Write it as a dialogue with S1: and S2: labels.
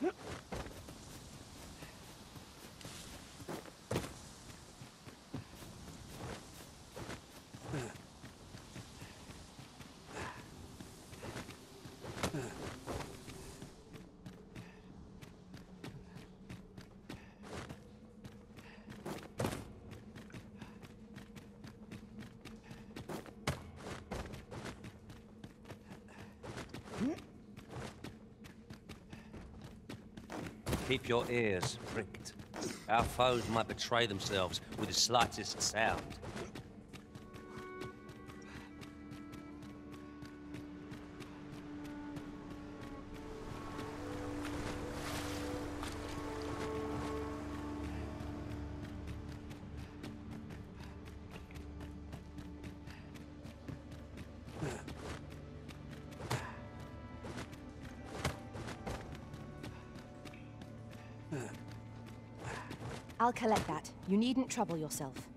S1: Keep your ears pricked. Our foes might betray themselves with the slightest sound.
S2: I'll collect that. You needn't trouble yourself.